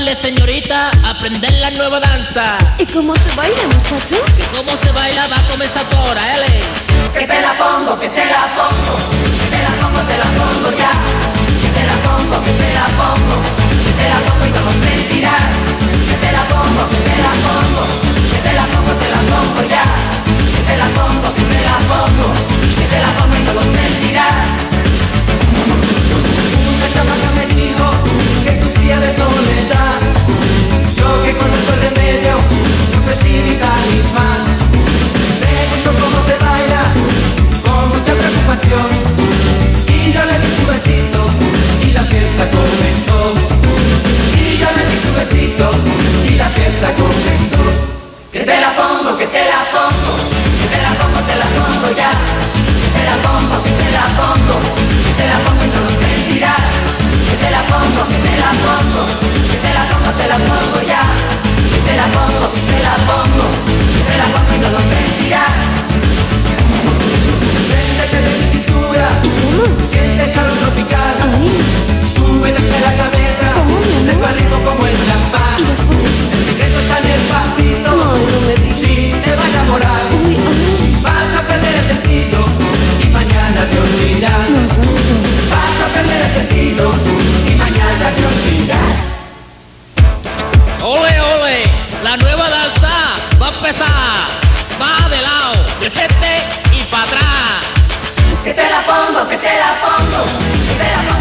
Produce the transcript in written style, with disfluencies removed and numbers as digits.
Dale, señorita, aprender la nueva danza. ¿Y cómo se baila, muchacho? ¿Y cómo se baila? Va a comenzar ahora, L. Que te la pongo, que te la pongo, que te la pongo, te la pongo ya. Que te la pongo, que te la pongo, que te la pongo y no lo sentirás. Que te la pongo, que te la pongo, que te la pongo, te la pongo ya. Que te la pongo, que te la pongo, que te la pongo y no lo sentirás. Una chamaca me dijo que sufría de soledad. Yo que conozco el remedio, le ofrecí mi talismán. Pregunto cómo se baila, con mucha preocupación. Y yo le di su besito, y la fiesta comenzó. Y yo le di su besito, y la fiesta comenzó. Que te la pongo, que te la pongo, que te la pongo, te la pongo ya. Que te la pongo, que te la pongo, que te la pongo y no lo sentirás. Que te la pongo, que te la pongo, que te la pongo, te la pongo ya. Que te la pongo, que te la pongo, que te la pongo y no lo sentirás. Préndete de mi cintura, siente el calor tropical. Súbete de la cabeza, de arriba como el champán. El secreto está en el pasito, si te va a enamorar. Vas a perder el sentido y mañana te olvidarás. Vas a perder el sentido y mañana te olvidarás. Ole, ole, la nueva danza va a empezar. Va de lado, de frente y para atrás. Que te la pongo, que te la pongo, que te la pongo.